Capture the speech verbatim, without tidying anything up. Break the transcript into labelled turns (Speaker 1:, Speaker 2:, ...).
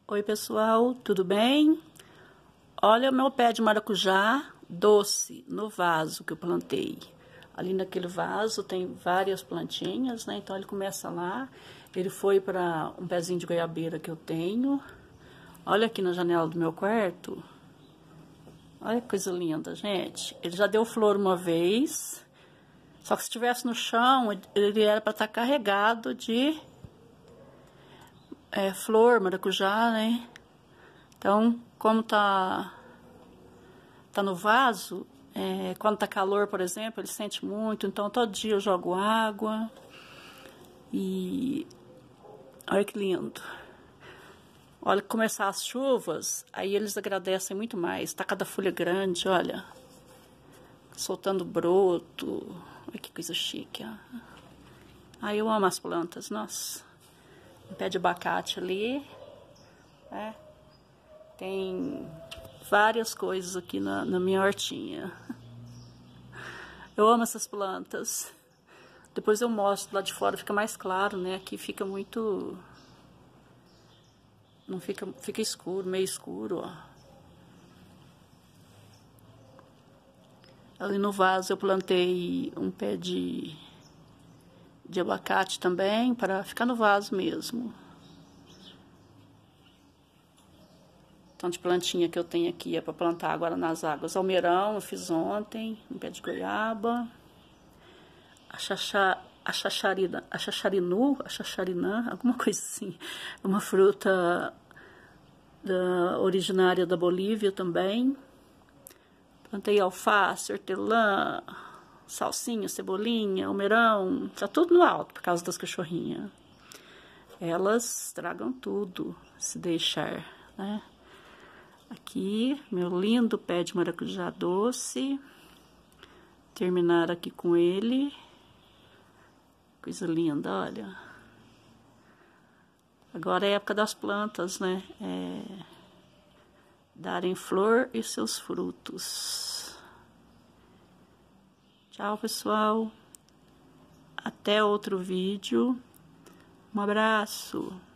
Speaker 1: Oi pessoal, tudo bem? Olha o meu pé de maracujá doce no vaso que eu plantei. Ali naquele vaso tem várias plantinhas, né? Então ele começa lá, ele foi para um pezinho de goiabeira que eu tenho. Olha aqui na janela do meu quarto. Olha que coisa linda, gente. Ele já deu flor uma vez, só que se estivesse no chão, ele era para estar carregado de é, flor, maracujá, né? Então, como tá, tá no vaso, é, quando tá calor, por exemplo, ele sente muito. Então, todo dia eu jogo água. E olha que lindo. Olha, que começar as chuvas, aí eles agradecem muito mais. Tá cada folha grande, olha. Soltando broto. Olha que coisa chique, ó. Ai, eu amo as plantas, nossa. Um pé de abacate ali, né? Tem várias coisas aqui na, na minha hortinha. Eu amo essas plantas. Depois eu mostro lá de fora, fica mais claro, né? Aqui fica muito... Não fica... Fica escuro, meio escuro, ó. Ali no vaso eu plantei um pé de... de abacate também, para ficar no vaso mesmo. Então, de plantinha que eu tenho aqui é para plantar agora nas águas. Almeirão, eu fiz ontem, um pé de goiaba. A xaxá, a xaxarina, a xaxarinu, a xaxarinã, alguma coisa assim. É uma fruta da, originária da Bolívia também. Plantei alface, hortelã, salsinha, cebolinha, almeirão. Tá tudo no alto por causa das cachorrinhas. Elas tragam tudo, se deixar, né? Aqui, meu lindo pé de maracujá doce. Terminar aqui com ele. Coisa linda, olha. Agora é a época das plantas, né? É... darem flor e seus frutos. Tchau, pessoal. Até outro vídeo. Um abraço.